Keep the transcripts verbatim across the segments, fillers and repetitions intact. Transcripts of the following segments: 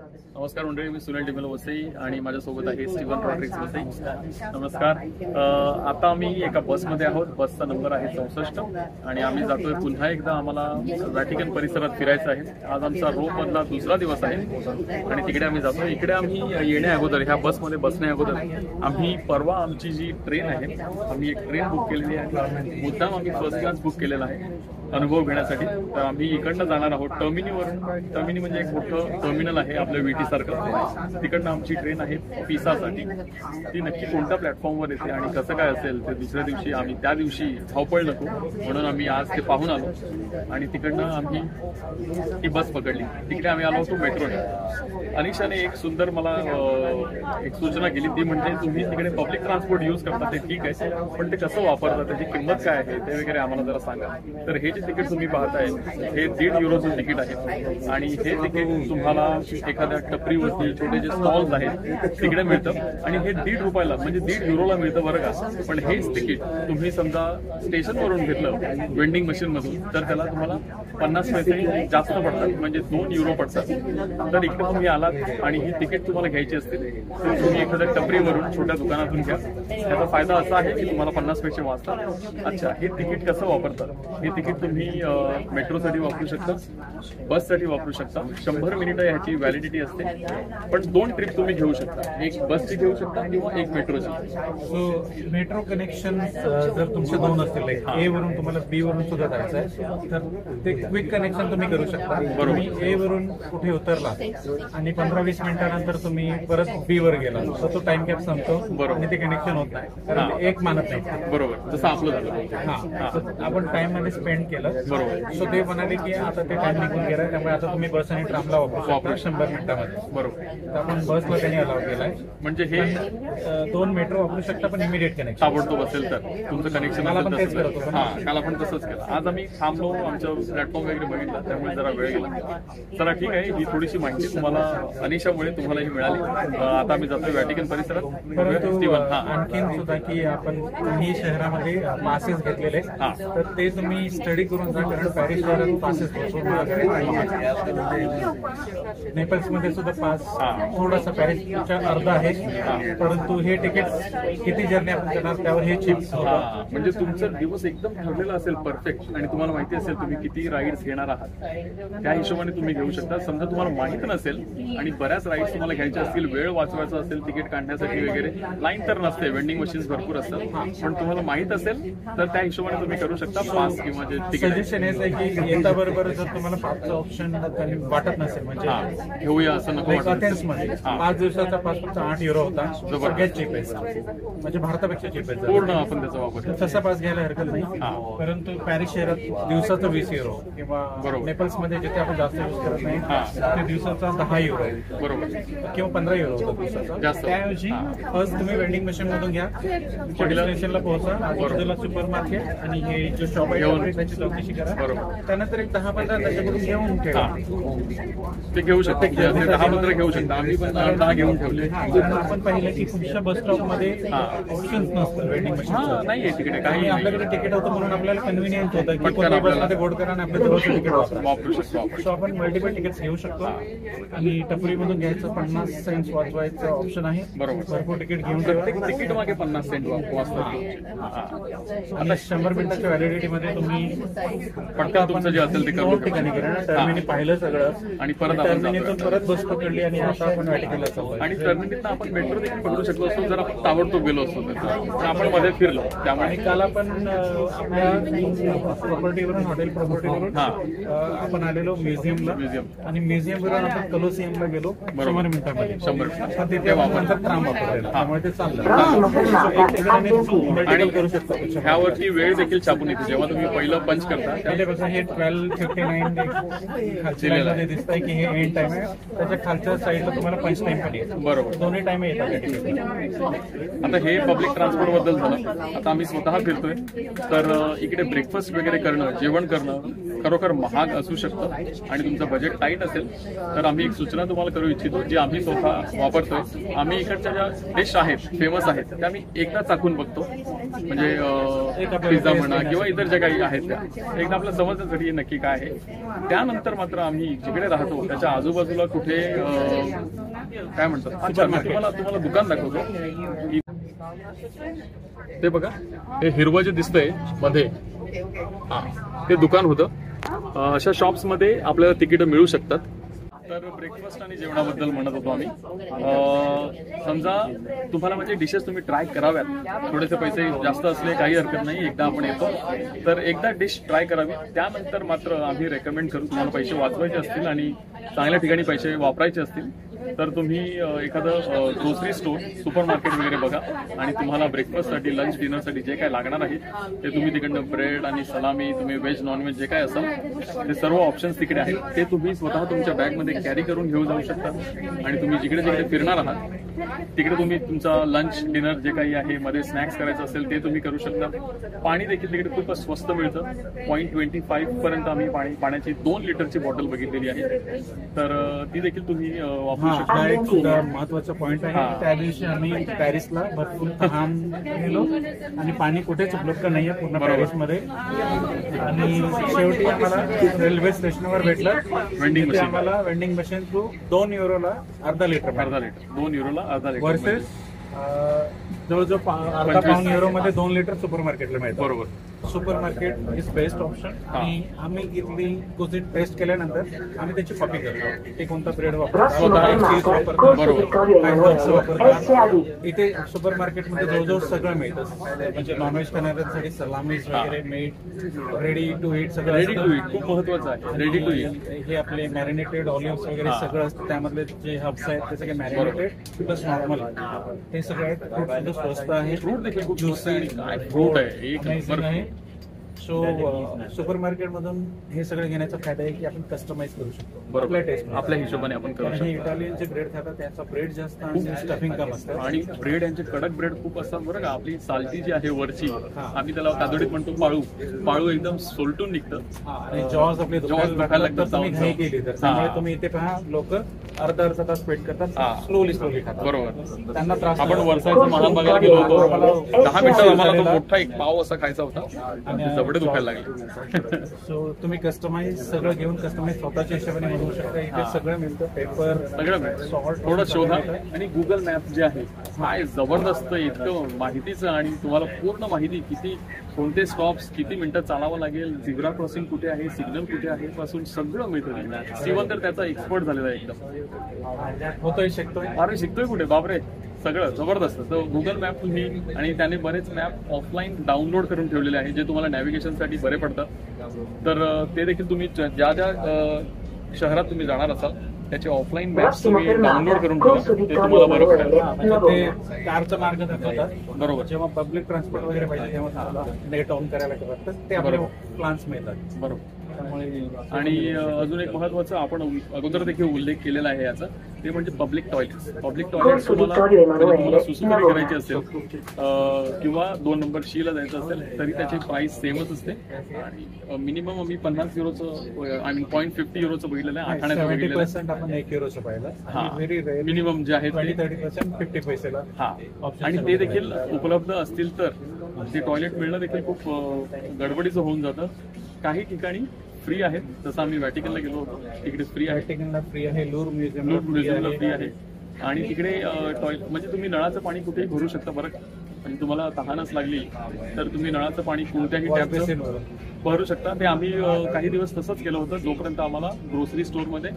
नमस्कार मंडळी, मी सुनील डिमेलो वसई आणि माझ्यासोबत आहे स्टीवन रॉड्रिक्स वसई. नमस्कार. आता आम्ही एका बसमध्ये आहोत. बसचा नंबर आहे चौसष्ट आणि आम्ही जातोय पुन्हा एकदा. आम्हाला व्हॅटिकन परिसरात फिरायचं आहे. आज आमचा रोममधला दुसरा दिवस आहे आणि तिकडे आम्ही जातो. इकडे आम्ही येण्या अगोदर, ह्या बसमध्ये बसण्या अगोदर आम्ही परवा आमची जी ट्रेन आहे, आम्ही एक ट्रेन बुक केलेली आहे. मुद्दाम आम्ही फर्स्ट क्लास बुक केलेला आहे अनुभव घेण्यासाठी. तर आम्ही इकडनं जाणार आहोत टर्मिनीवरून. टर्मिनी म्हणजे एक मोठं टर्मिनल आहे आपल्या विटी सारखं. तिकडनं आमची ट्रेन आहे पिसासाठी. ती नक्की कोणत्या प्लॅटफॉर्मवर येते आणि कसं काय असेल ते दुसऱ्या दिवशी, आम्ही त्या दिवशी धावपळ नको म्हणून आम्ही आज ते पाहून आलो आणि तिकडनं आम्ही ती बस पकडली. तिकडे आम्ही आलो होतो मेट्रोने. अनिशाने एक सुंदर मला एक सूचना केली, ती म्हणजे तुम्ही तिकडे पब्लिक ट्रान्सपोर्ट यूज करता ते ठीक आहे, पण ते कसं वापरता, त्याची किंमत काय आहे ते वगैरे आम्हाला जरा सांगा. तर हे जे तिकीट तुम्ही पाहताय हे दीड युरोचं तिकीट आहे आणि हे तिकीट तुम्हाला एखाद्या टपरीवरती छोटे जे स्टॉल्स आहेत तिकडे मिळतं आणि हे दीड रुपयाला म्हणजे दीड युरोला मिळतं बरं का. पण हेच तिकीट तुम्ही समजा स्टेशनवरून घेतलं वेंडिंग मशीन मधून तर त्याला तुम्हाला पन्नास पैसे जास्त पडतात, म्हणजे दोन युरो पडतात. तर इकडे तुम्ही आलात आणि ही तिकीट तुम्हाला घ्यायची असतील तर तुम्ही एखाद्या टपरीवरून छोट्या दुकानातून घ्या. त्याचा फायदा असा आहे की तुम्हाला पन्नास पैसे वाचतात. अच्छा, हे तिकीट कसं वापरतात? हे तिकीट तुम्ही मेट्रोसाठी वापरू शकता, बससाठी वापरू शकता. शंभर मिनिटं ह्याची व्हॅलिडिटी असते, पण दोन ट्रिप तुम्ही घेऊ शकता. एक बसची घेऊ शकता किंवा एक मेट्रोची. सो मेट्रो कनेक्शन जर तुमचे दोन असतील, ए वरून तुम्हाला बी वरून सुद्धा जायचं आहे तर ते क्विक कनेक्शन तुम्ही करू शकता. तुम्ही ए वरून कुठे उतरला आणि पंधरा वीस मिनिटानंतर तुम्ही परत बी वर गेला तर तो टाइम कॅप संपतो आणि ते कनेक्शन होत नाही, कारण एक मानत नाही. बरोबर, जसं आपलं झालं. हा, आपण टाइम मध्ये स्पेंड केलं. बरोबर. सो ते म्हणाले की आता ते टाइम निघून गेला, त्यामुळे आता तुम्ही बस आणि ट्रामला वापरू शकता शंभर मिनिटांमध्ये. बरोबर. तर आपण बसला त्यांनी अलाउड केलाय. म्हणजे हे दोन मेट्रो वापरू शकता, पण इमिडिएट कनेक्शन ताबडतोब असेल तर तुमचं कनेक्शन. मला पण तेच करत होतो. हा, काल आपण तसंच केलं. आज आम्ही थांबलो, आमच्या प्लॅटफॉर्म वगैरे बघितला, त्यामुळे जरा वेळ गेला. चला ठीक आहे, ही थोडीशी माहिती तुम्हाला अनिशामुळे तुम्हाला ही मिळाली. आता आम्ही जातोय व्हॅटिकन परिसरात. परंतु आणखीन सुद्धा की आपण काही शहरामध्ये पासेस घेतलेले तर ते तुम्ही स्टडी करून जा, कारण पॅरिस शहरात पासेस नेपल्स मध्ये सुद्धा पास थोडासा पॅरिसच्या अर्धा आहे. परंतु हे तिकीट किती जर्नी आपण करणार त्यावर हे चिप्स. म्हणजे तुमचा दिवस एकदम ठरलेला असेल परफेक्ट आणि तुम्हाला माहिती असेल तुम्ही किती राईड्स घेणार आहात, त्या हिशोबाने तुम्ही घेऊ शकता. समजा तुम्हाला माहित नसेल आणि बऱ्याच राईड्स तुम्हाला घ्यायच्या असतील, वेळ वाचवायचा असेल तिकीट काढण्यासाठी वगैरे, लाईन तर नसते, वेंडिंग मशीन्स भरपूर असतात, पण तुम्हाला माहित असेल तर त्या हिशोबाने तुम्ही करू शकता. पास किंवा जे तिकीट. सजेशन हेच आहे की येता बरोबर जर तुम्हाला पाचचा ऑप्शन वाटत नसेल म्हणजे घेऊया असं नको अथेन्स मध्ये पाच दिवसाचा पास फक्त आठ युरो होता, सगळ्यात चीप आहे, म्हणजे भारतापेक्षा चीप आहे पूर्ण. आपण त्याचा वापर तसा पास घ्यायला हरकत नाही. परंतु पॅरिस शहरात दिवसाचा वीस युरो किंवा नेपल्स मध्ये जिथे आपण जास्त यूज करत नाही ते दिवसाचा दहा युरो बरोबर किंवा पंधरा युरो होता दिवसाचा. त्याऐवजी फर्स्ट तुम्ही वेंडिंग मशीन मधून घ्या, पहिल्या स्टेशनला पोहोचा, आजूबाजूला सुपर मार्केट आणि हे जो शॉप आहे त्याची चौकशी करा. बरोबर. त्यानंतर एक दहा पंधरा त्याच्याकडून घेऊन ठेवा. ते घेऊ शकता, दहा पंधरा घेऊ शकता. आम्ही पण दहा घेऊन ठेवले. आपण पाहिलं की पुढच्या बस स्टॉप मध्ये ऑप्शन्स नसतात वेंडिंग मशीन नाहीये तिकडे काही. आपल्याकडे तिकीट होतं म्हणून आपल्याला कन्व्हिनियंट होतं की कोणत्या बसमध्ये बोर्ड करा आणि आपल्या जवळचं तिकीट वापरू शकतो. सो आपण मल्टिपल तिकीट्स घेऊ शकतो आणि टपरीमधून घ्यायचं पन्नास सेंट्स वाचवायचं ऑप्शन आहे. बरोबर. भरपूर तिकीट घेऊन ठेवा. तिकीट मागे पन्नास सेंट वाचतात आणि शंभर मिनिटाच्या व्हॅलिडिटी मध्ये तुम्ही पटकन तुमचं जे असेल ते करू ठिकाणी करा. टर्मिनी पाहिलं सगळं आणि परत टर्मिनीतून परत बस पकडली आणि आता आपण व्हॅटिकनला चाललो. आणि टर्मिनीतून आपण मेट्रो देखील पकडू शकलो असतो जर आपण ताबडतोब गेलो असतो तर आपण मध्ये फिरलो. त्यामुळे काल आपण आपल्या प्रॉपर्टीवरून हॉटेल प्रॉपर्टीवरून आपण आलेलो म्युझियमला म्युझियम आणि म्युझियम वरून आपण कलोसियमला गेलो शंभर मिनिटांमध्ये. शंभर मिनिट तिथे नंतर ट्राम वापरलेला, त्यामुळे ते चाललं. करू शकतो. ह्यावरती वेळ देखील छापून येते जेव्हा तुम्ही पहिलं पंच करता. त्याच्यापेक्षा हे ट्वेल्व फिफ्टी नाईन खालच्या दिसत आहे की हे एंड टाइम आहे, त्याच्या खालच्या साईडला तुम्हाला पंच टाइम पण येतो. बरोबर. दोन्ही टाइम येतात. आता हे पब्लिक ट्रान्सपोर्ट बद्दल झालं. आता आम्ही स्वतः फिरतोय तर इकडे ब्रेकफास्ट वगैरे करणं, जेवण करणं खरोखर महाग असू शकतं आणि तुमचं बजेट टाईट असेल तर आम्ही एक सूचना तुम्हाला करू इच्छितो, जी आम्ही स्वतः वापरतोय. आम्ही इकडच्या ज्या डिश आहेत फेमस आहेत त्या आम्ही एकदा चाखून बघतो, म्हणजे पिझ्झा म्हणा किंवा इतर ज्या काही आहेत त्या एकदा आपल्या समजण्यासाठी नक्की काय आहे. त्यानंतर मात्र आम्ही जिकडे राहतो त्याच्या आजूबाजूला कुठे काय म्हणतात, अच्छा मी तुम्हाला तुम्हाला दुकान दाखवतो. ते बघा, हे हिरवं जे दिसतंय मध्ये, हा ते दुकान होतं. अशा शॉप्स मध्ये आपल्याला तिकीट मिळू शकतात. तर ब्रेकफास्ट आणि जेवणाबद्दल म्हणत होतो आम्ही. समजा तुम्हाला म्हणजे डिशेस तुम्ही ट्राय कराव्यात, थोडेसे पैसे जास्त असले काही हरकत नाही, एकदा आपण येतो तर एकदा डिश ट्राय करावी. त्यानंतर मात्र आम्ही रेकमेंड करू, तुम्हाला पैसे वाचवायचे असतील आणि चांगल्या ठिकाणी पैसे वापरायचे असतील तर तुम्ही एखादं ग्रोसरी स्टोर, सुपर मार्केट वगैरे बघा आणि तुम्हाला ब्रेकफास्टसाठी, लंच, डिनरसाठी जे काय लागणार आहे ते तुम्ही तिकडनं ब्रेड आणि सलामी, तुम्ही व्हेज नॉनव्हेज जे काय असाल ते सर्व ऑप्शन्स तिकडे आहेत, ते तुम्ही स्वतः तुमच्या बॅगमध्ये कॅरी करून घेऊन जाऊ शकता. आणि तुम्ही जिकडे जिकडे फिरणार आहात तिकडे तुम्ही तुमचा लंच, डिनर जे काही आहे, मध्ये स्नॅक्स करायचं असेल ते तुम्ही करू शकता. पाणी देखील तिकडे खूपच स्वस्त मिळतं. पॉईंट ट्वेंटी फाईव्ह पर्यंत आम्ही पाणी पाण्याची दोन लिटरची बॉटल बघितलेली आहे, तर ती देखील तुम्ही वापरू शकता. एक सुद्धा महत्वाचा पॉईंट आहे. त्या दिवशी आम्ही पॅरिसला भरपूर तहान गेलो आणि पाणी कुठेच उपलब्ध नाहीये पूर्ण पॅरिसमध्ये. आणि शेवटी आम्हाला रेल्वे स्टेशनवर भेटलं वेंडिंग मशीन, आम्हाला वेंडिंग मशीन थ्रू दोन युरोला अर्धा लिटर अर्धा लिटर दोन युरोला अर्धा लिटर वर्सेस जवळजवळ अर्धा पाऊन युरो मध्ये दोन लिटर सुपर मार्केटला मिळतं. बरोबर. Super market is best option. आणि आम्ही इथली कुझिन टेस्ट केल्यानंतर आम्ही त्याची कॉपी करतो. ते कोणता ब्रेड वापरतो, चीज वापरतो. इथे सुपर मार्केटमध्ये जवळजवळ सगळं मिळतं, म्हणजे नॉनव्हेज खाणाऱ्यांसाठी सलामीज वगैरे, मीट, रेडी टू ईट सगळं. रेडी टू ईट खूप महत्वाचं आहे. रेडी टू ईट हे आपले मॅरिनेटेड ऑलिव्ह वगैरे सगळं असतं. त्यामधले जे हब्स आहेत ते सगळे मॅरिनेटेड प्लस नॉर्मल हे सगळे आहेत. फ्रूट सुद्धा स्वस्त आहे. फ्रूट देखील खूप ज्युसी फ्रूट आहे, एक नंबर आहे. सो सुपर मार्केट मधून हे सगळं घेण्याचा फायदा आहे की आपण कस्टमाइज करू शकतो आपल्या टेस्ट, आपल्या हिशोबाने आपण करू शकतो. इटालियन जे ब्रेड खातात त्याचा ब्रेड जास्त आणि स्टफिंग कम असतं. आणि ब्रेड यांचे कडक ब्रेड खूप असतात बरं का. आपली साल्टी जी आहे वरची, आम्ही त्याला कादडीत म्हणतो पाळू, पाळू एकदम सोलटून निघतं आणि जॉज आपले जॉज लागतात. तुम्ही घाई केली तर त्यामुळे तुम्ही इथे पहा लोक अर्धा अर्धा तास वेट करतात, स्लोली स्लोली खातात. बरोबर. त्यांना त्रास. आपण वर्षाचं महान बघायला गेलो होतो, दहा मिनिटं आम्हाला तो मोठा एक पाव असा खायचा होता आणि जबडे दुखायला लागले. सो तुम्ही कस्टमाइज सगळं घेऊन कस्टमाइज स्वतःच्या हिशोबाने बनवू शकता. इथे सगळं मिळतं, पेपर सगळं मिळतं. सॉल्ट थोडं शोधा. आणि गुगल मॅप जे आहे काय जबरदस्त, इतकं माहितीचं आणि तुम्हाला पूर्ण माहिती, किती कोणते स्टॉप्स, किती मिनिटं चालावं लागेल, झिब्रा क्रॉसिंग कुठे आहे, सिग्नल कुठे आहे पासून सगळं मिळतं. स्टीवन तर त्याचा एक्सपर्ट झालेला आहे एकदम. होतोय शिकतोय. अरे शिकतोय कुठे बापरे, सगळं जबरदस्त. तर गुगल मॅप तुम्ही, आणि त्याने बरेच मॅप ऑफलाईन डाउनलोड करून ठेवलेले आहे जे तुम्हाला नॅव्हिगेशनसाठी बरे पडतात. तर ते देखील तुम्ही ज्या ज्या शहरात तुम्ही जाणार असाल त्याचे ऑफलाईन मॅप्स तुम्ही डाउनलोड करून ठेवा, ते तुम्हाला बरं पडेल. ते कारचा मार्ग दाखवतात. बरोबर. जेव्हा पब्लिक ट्रान्सपोर्ट वगैरे पाहिजे तेव्हा तुम्हाला नेट ऑन करायला लागतात, ते आपल्याला प्लान्स मिळतात. बरोबर. आणि अजून एक महत्वाचं आपण अगोदर देखील उल्लेख केलेला आहे याचा, ते म्हणजे पब्लिक टॉयलेट्स. पब्लिक टॉयलेट्स तुम्हाला तुम्हाला सुसुमरी करायची असेल किंवा दोन नंबर शी ला जायचं असेल तरी त्याची प्राइस सेमच असते. आणि मिनिमम आम्ही पन्नास युरोचं, आय मीन पॉईंट फिफ्टी युरोचं बघितलेलं आहे, आठाण्याचं बघितलेलं आहे. आपण एक युरोचं पाहिलं. हा, मिनिमम जे आहे ते थर्टी पर्सेंट फिफ्टी पैसेला. हा, आणि ते देखील उपलब्ध असतील तर ते टॉयलेट मिळणं देखील खूप गडबडीचं होऊन जातं. काही ठिकाणी फ्री आहेत, जसं आम्ही व्हॅटिकनला गेलो होतो तिकडे फ्री आहे. व्हॅटिकनला फ्री आहे, लूर म्युझियम लूर म्युझियमला फ्री आहे. आणि तिकडे टॉयलेट म्हणजे तुम्ही नळाचं पाणी कुठेही भरू शकता बरं. म्हणजे तुम्हाला तहानच लागली तर तुम्ही नळाचं पाणी कोणत्याही टॅपचं भरू शकता. ते आम्ही काही दिवस तसंच केलं होतं जोपर्यंत आम्हाला ग्रोसरी स्टोअरमध्ये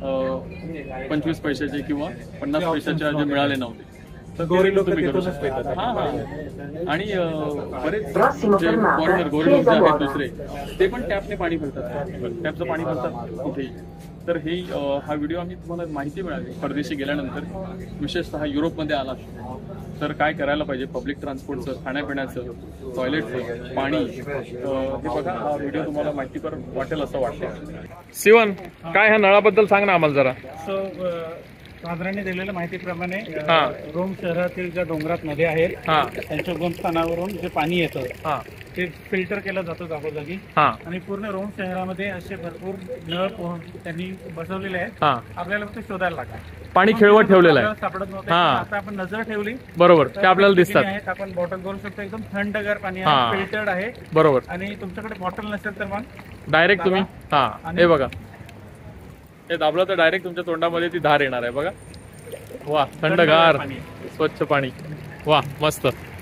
पंचवीस पैशाचे किंवा पन्नास पैशाचे जे मिळाले नव्हते. तर गोरी लोक तुम्ही करू शकता. हा हा. आणि बरेच जे फॉरेनर गोरी लोक जे आहेत दुसरे ते पण टॅपने पाणी भरतात, टॅपचं पाणी भरतात कुठेही. तर हे हा व्हिडिओ आम्ही तुम्हाला माहिती मिळाली परदेशी गेल्यानंतर, विशेषतः युरोपमध्ये आला तर काय करायला पाहिजे पब्लिक ट्रान्सपोर्टचं, खाण्यापिण्याचं, टॉयलेटचं, पाणी. हे बघा, हा व्हिडिओ तुम्हाला माहितीपर वाटेल असं वाटतं. सिवन, काय ह्या नळाबद्दल सांग ना आम्हाला जरा. सो साधारण दिलेल्या माहितीप्रमाणे रोम शहरातील ज्या डोंगरात नद्या आहेत त्यांच्या उगमस्थानावरून जे पाणी येतं ते फिल्टर केलं जातं जागोजागी हा आणि पूर्ण रोम शहरामध्ये असे भरपूर नळ पोह- त्यांनी बसवलेले आहेत. हा आपल्याला फक्त शोधायला लागतात. पाणी खेळवत ठेवलेलं आहे. आपल्याला सापडत नव्हतं. हा. आता आपण नजर ठेवली बरोबर, तर ते आपल्याला ठिकाणी दिसतात. आहेत. आपण बॉटल करू शकतो. एकदम थंडगार पाणी हा. आहे, फिल्टर्ड आहे. बरोबर, आणि तुमच्याकडे बॉटल नसेल तर मग डायरेक्ट तुम्ही हा आणि- हे बघा, हे दाबलं तर डायरेक्ट तुमच्या तोंडामध्ये ती धार येणार आहे बघा. वा, थंडगार पाणी. स्वच्छ पाणी. वा, मस्त.